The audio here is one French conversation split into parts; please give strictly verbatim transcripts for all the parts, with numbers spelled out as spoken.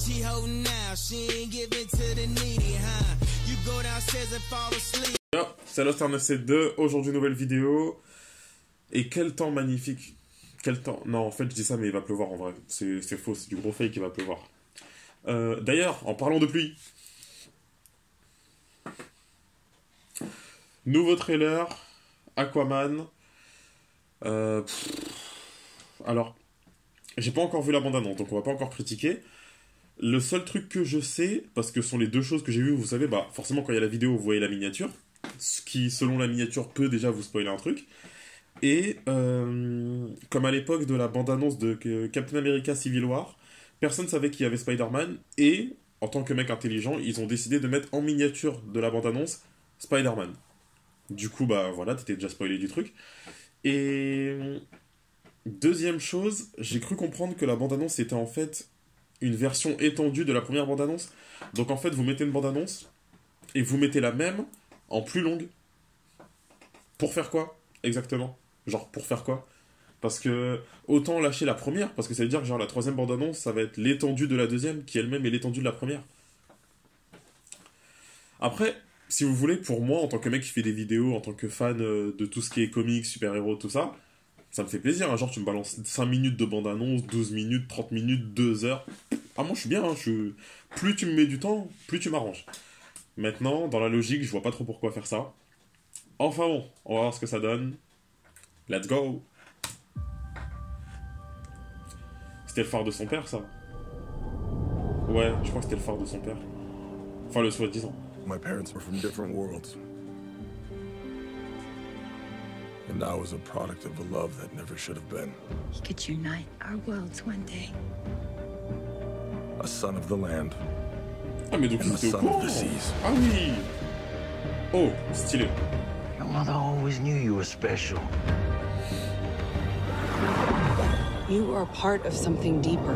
C'est Lost Ark F deux, aujourd'hui nouvelle vidéo. Et quel temps magnifique. Quel temps. Non, en fait je dis ça mais il va pleuvoir en vrai. C'est faux, c'est du gros fake, il va pleuvoir. Euh, D'ailleurs, en parlant de pluie. Nouveau trailer, Aquaman. Euh, pff, alors, j'ai pas encore vu la bande-annonce, donc on va pas encore critiquer. Le seul truc que je sais, parce que ce sont les deux choses que j'ai vues, vous savez, bah forcément quand il y a la vidéo, vous voyez la miniature, ce qui, selon la miniature, peut déjà vous spoiler un truc. Et euh, comme à l'époque de la bande-annonce de Captain America Civil War, personne savait qu'il y avait Spider-Man, et en tant que mec intelligent, ils ont décidé de mettre en miniature de la bande-annonce Spider-Man. Du coup, bah voilà, t'étais déjà spoilé du truc. Et deuxième chose, j'ai cru comprendre que la bande-annonce était en fait une version étendue de la première bande-annonce. Donc en fait, vous mettez une bande-annonce et vous mettez la même en plus longue. Pour faire quoi, exactement? Genre, pour faire quoi? Parce que autant lâcher la première, parce que ça veut dire que genre la troisième bande-annonce, ça va être l'étendue de la deuxième, qui elle-même est l'étendue de la première. Après, si vous voulez, pour moi, en tant que mec qui fait des vidéos, en tant que fan de tout ce qui est comics, super-héros, tout ça, ça me fait plaisir. Hein. Genre, tu me balances cinq minutes de bande-annonce, douze minutes, trente minutes, deux heures. Ah, moi, je suis bien. Hein. Je... Plus tu me mets du temps, plus tu m'arranges. Maintenant, dans la logique, je vois pas trop pourquoi faire ça. Enfin bon, on va voir ce que ça donne. Let's go! C'était le phare de son père, ça? Ouais, je crois que c'était le phare de son père. Enfin, le soi-disant. My parents were from different worlds. And I was a product of a love that never should have been. He could unite our worlds one day. A son of the land. Ah, mais donc c'était au courant. Ah oui! Oh, stylé. Your mother always knew you were special. You are part of something deeper.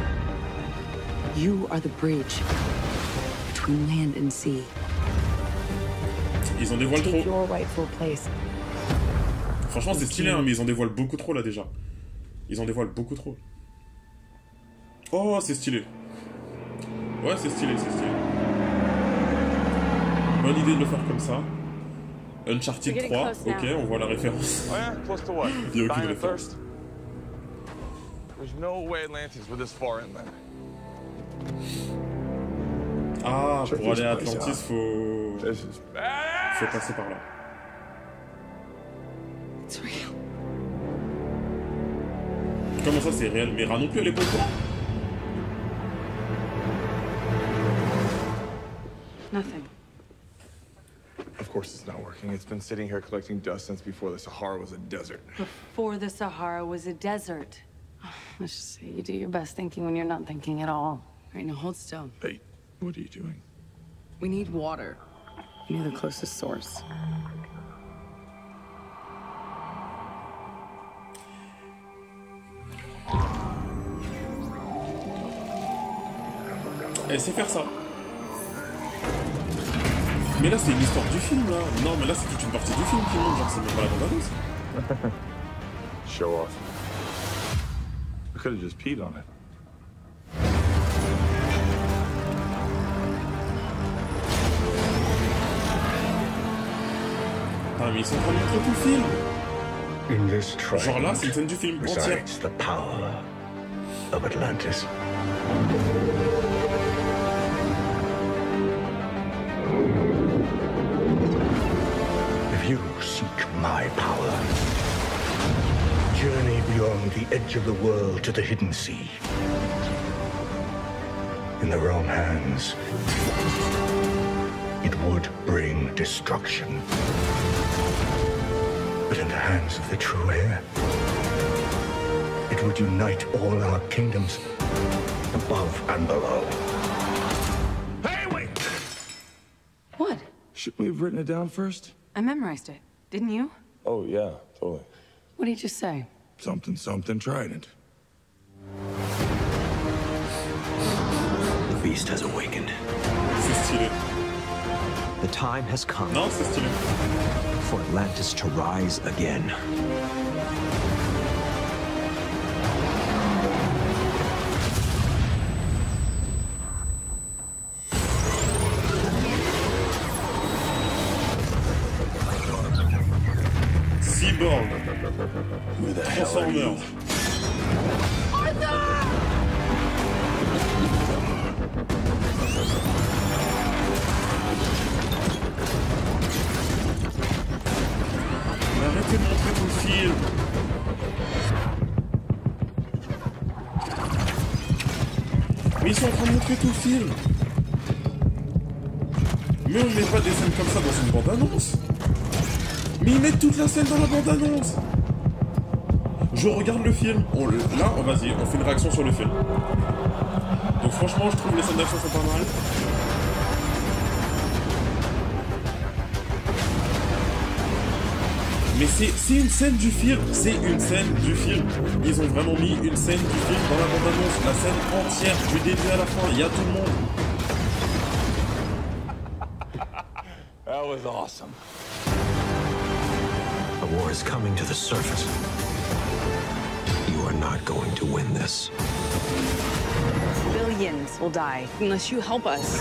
You are the bridge between land and sea. Ils en dévoilent trop. Your rightful place. Franchement, c'est stylé, hein, mais ils en dévoilent beaucoup trop là déjà. Ils en dévoilent beaucoup trop. Oh, c'est stylé. Ouais, c'est stylé, c'est stylé. Bonne idée de le faire comme ça. Uncharted trois, ok, on voit la référence. Il n'y a aucune référence. Ah, pour aller à Atlantis, faut... faut passer par là. Comment ça, c'est réel? Mais Ra non plus, elle est pas au courant. Nothing. Of course it's not working. It's been sitting here collecting dust since before the Sahara was a desert. Before the Sahara was a desert. Let's just say you do your best thinking when you're not thinking at all. All right, now hold still. Hey, what are you doing? We need water. Near the closest source. Elle sait faire ça. Mais là, c'est une histoire du film, là. Non, mais là, c'est toute une partie du film qui monte. Genre, c'est même pas la bande-annonce. Show off. I could have just peed on it. Ah, mais ils sont en train de montrer tout le film. Genre là, c'est une scène du film entière. The power of Atlantis. If you seek my power, journey beyond the edge of the world to the hidden sea. In the wrong hands, it would bring destruction. But in the hands of the true heir, it would unite all our kingdoms, above and below. Hey, wait! What? Shouldn't we have written it down first? I memorized it. Didn't you? Oh, yeah, totally. What did you just say? Something, something, trident. The beast has awakened. C'est stylé. The time has come. Non, c'est stylé. For Atlantis to rise again. Transformers. Mais arrêtez de montrer tout le film. Mais ils sont en train de montrer tout le film. Mais on met pas des scènes comme ça dans une bande-annonce. Mais ils mettent toute la scène dans la bande-annonce. Je regarde le film. On, là, oh, vas-y, on fait une réaction sur le film. Donc franchement, je trouve les scènes d'action sont pas mal. Mais c'est une scène du film. C'est une scène du film. Ils ont vraiment mis une scène du film dans la bande-annonce. La scène entière, du début à la fin. Il y a tout le monde. That was awesome. The war is coming to the surface. You are not going to win this. Billions will die unless you help us.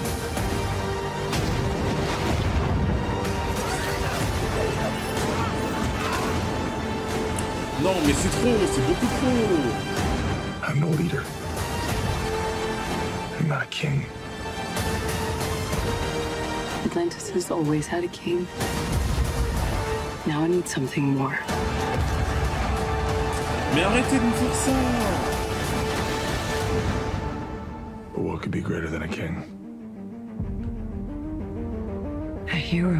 Non, mais c'est trop, c'est beaucoup trop. I'm no leader. I'm not a king. Atlantis has always had a king. Now I need something more. Mais arrêtez de me faire ça. But what could be greater than a king? A hero.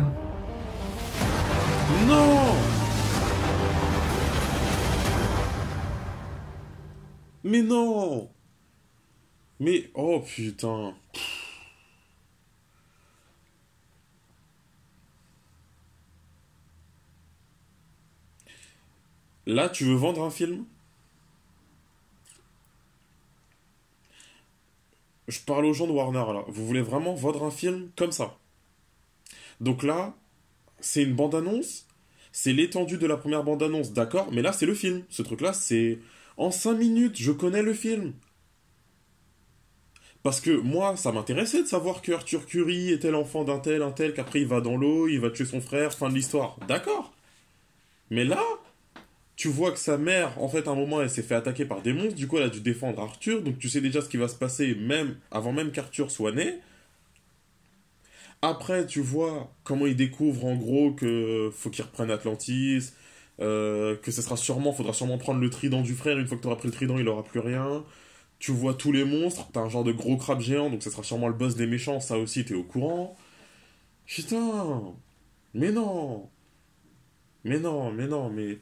Non. Mais non. Mais, oh putain. Là, tu veux vendre un film? Je parle aux gens de Warner, là. Vous voulez vraiment vendre un film comme ça? Donc là, c'est une bande-annonce. C'est l'étendue de la première bande-annonce, d'accord? Mais là, c'est le film. Ce truc-là, c'est... En cinq minutes, je connais le film. Parce que moi, ça m'intéressait de savoir que Arthur Curry était l'enfant d'un tel, un tel, qu'après il va dans l'eau, il va tuer son frère, fin de l'histoire. D'accord. Mais là... Tu vois que sa mère, en fait, à un moment, elle s'est fait attaquer par des monstres. Du coup, elle a dû défendre Arthur. Donc, tu sais déjà ce qui va se passer, même avant même qu'Arthur soit né. Après, tu vois comment il découvre, en gros, que faut qu'il reprenne Atlantis. Euh, que ce sera sûrement, faudra sûrement prendre le trident du frère. Une fois que tu auras pris le trident, il aura plus rien. Tu vois tous les monstres. T'as un genre de gros crabe géant. Donc, ce sera sûrement le boss des méchants. Ça aussi, t'es au courant. Putain. Mais non. Mais non, mais non, mais...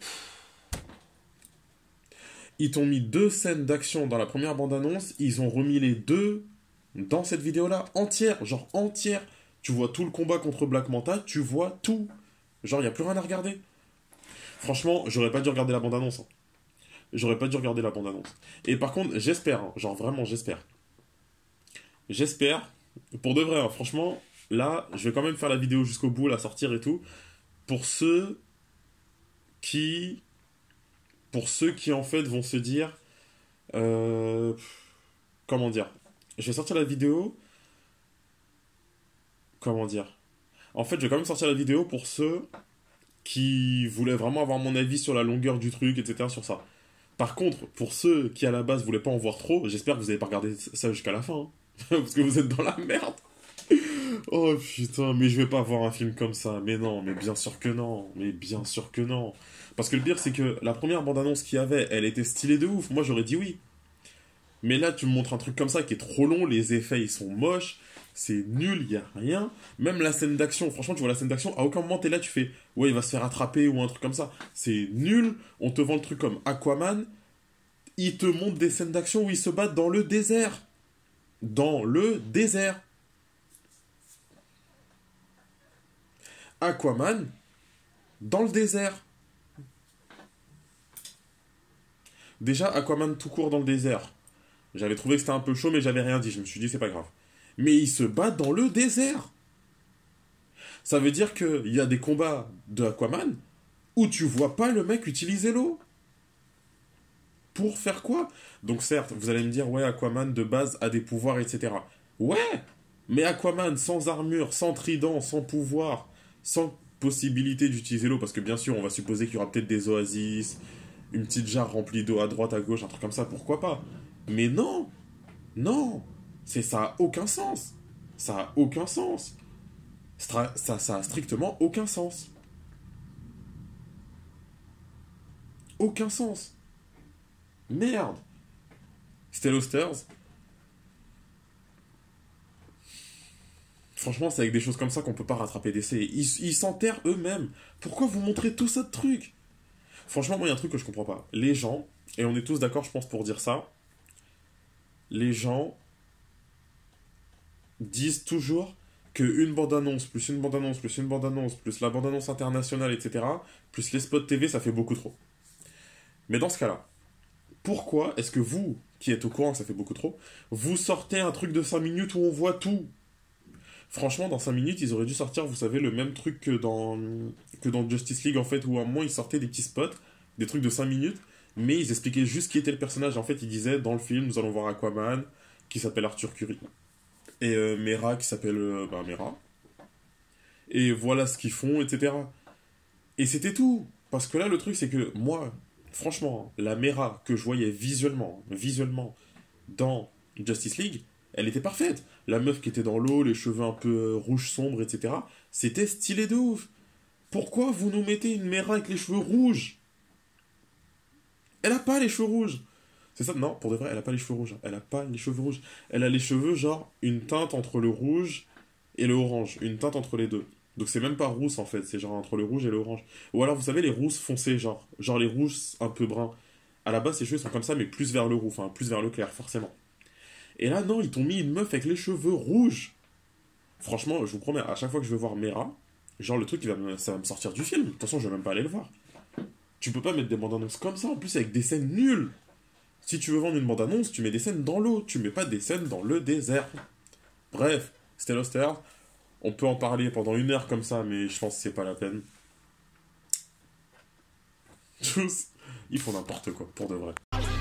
Ils t'ont mis deux scènes d'action dans la première bande-annonce, ils ont remis les deux dans cette vidéo-là, entière, genre entière. Tu vois tout le combat contre Black Manta, tu vois tout. Genre, il n'y a plus rien à regarder. Franchement, j'aurais pas dû regarder la bande-annonce. Hein. J'aurais pas dû regarder la bande-annonce. Et par contre, j'espère, hein, genre vraiment, j'espère. J'espère, pour de vrai, hein, franchement, là, je vais quand même faire la vidéo jusqu'au bout, la sortir et tout. Pour ceux qui... Pour ceux qui, en fait, vont se dire... Euh, comment dire? Je vais sortir la vidéo... Comment dire? En fait, je vais quand même sortir la vidéo pour ceux qui voulaient vraiment avoir mon avis sur la longueur du truc, et cetera, sur ça. Par contre, pour ceux qui, à la base, voulaient pas en voir trop, j'espère que vous n'avez pas regardé ça jusqu'à la fin. Hein, parce que vous êtes dans la merde. Oh putain, mais je vais pas voir un film comme ça. Mais non, mais bien sûr que non. Mais bien sûr que non. Parce que le pire, c'est que la première bande-annonce qu'il y avait, elle était stylée de ouf. Moi, j'aurais dit oui. Mais là, tu me montres un truc comme ça qui est trop long. Les effets, ils sont moches. C'est nul, il y a rien. Même la scène d'action, franchement, tu vois la scène d'action, à aucun moment t'es là, tu fais ouais, il va se faire attraper ou un truc comme ça. C'est nul. On te vend le truc comme Aquaman. Il te montre des scènes d'action où ils se battent dans le désert. Dans le désert. Aquaman dans le désert. Déjà, Aquaman tout court dans le désert. J'avais trouvé que c'était un peu chaud, mais j'avais rien dit. Je me suis dit, c'est pas grave. Mais il se bat dans le désert. Ça veut dire qu'il y a des combats de Aquaman où tu vois pas le mec utiliser l'eau. Pour faire quoi? Donc certes, vous allez me dire, ouais, Aquaman de base a des pouvoirs, et cetera. Ouais, mais Aquaman sans armure, sans trident, sans pouvoir, sans possibilité d'utiliser l'eau, parce que bien sûr, on va supposer qu'il y aura peut-être des oasis, une petite jarre remplie d'eau à droite, à gauche, un truc comme ça, pourquoi pas. Mais non, non, c'est ça a aucun sens. Ça a aucun sens. Stra- ça, ça a strictement aucun sens. Aucun sens. Merde. Stellosters. Franchement, c'est avec des choses comme ça qu'on peut pas rattraper D C. Ils ils s'enterrent eux-mêmes. Pourquoi vous montrez tout ça de trucs? Franchement, moi, il y a un truc que je comprends pas. Les gens, et on est tous d'accord, je pense, pour dire ça, les gens disent toujours qu'une bande-annonce, plus une bande-annonce, plus une bande-annonce, plus la bande-annonce internationale, et cetera, plus les spots T V, ça fait beaucoup trop. Mais dans ce cas-là, pourquoi est-ce que vous, qui êtes au courant que ça fait beaucoup trop, vous sortez un truc de cinq minutes où on voit tout? Franchement, dans cinq minutes, ils auraient dû sortir, vous savez, le même truc que dans, que dans Justice League, en fait, où à un moment, ils sortaient des petits spots, des trucs de cinq minutes, mais ils expliquaient juste qui était le personnage. En fait, ils disaient, dans le film, nous allons voir Aquaman, qui s'appelle Arthur Curry, et euh, Mera, qui s'appelle euh, bah, Mera. Et voilà ce qu'ils font, et cetera. Et c'était tout. Parce que là, le truc, c'est que moi, franchement, la Mera que je voyais visuellement, visuellement, dans Justice League, elle était parfaite. La meuf qui était dans l'eau, les cheveux un peu euh, rouges sombres, et cetera. C'était stylé de ouf. Pourquoi vous nous mettez une Mera avec les cheveux rouges? Elle a pas les cheveux rouges. C'est ça? Non, pour de vrai, elle a pas les cheveux rouges. Elle a pas les cheveux rouges. Elle a les cheveux, genre, une teinte entre le rouge et le orange. Une teinte entre les deux. Donc c'est même pas rousse, en fait. C'est genre entre le rouge et le orange. Ou alors, vous savez, les rousses foncées, genre. Genre les rouges un peu bruns. À la base, ses cheveux sont comme ça, mais plus vers le roux. Enfin, plus vers le clair, forcément. Et là, non, ils t'ont mis une meuf avec les cheveux rouges. Franchement, je vous promets, à chaque fois que je vais voir Mera, genre le truc, il va me, ça va me sortir du film. De toute façon, je vais même pas aller le voir. Tu peux pas mettre des bandes annonces comme ça, en plus avec des scènes nulles. Si tu veux vendre une bande annonce, tu mets des scènes dans l'eau, tu mets pas des scènes dans le désert. Bref, Stellosters, on peut en parler pendant une heure comme ça, mais je pense que c'est pas la peine. Tous, ils font n'importe quoi, pour de vrai.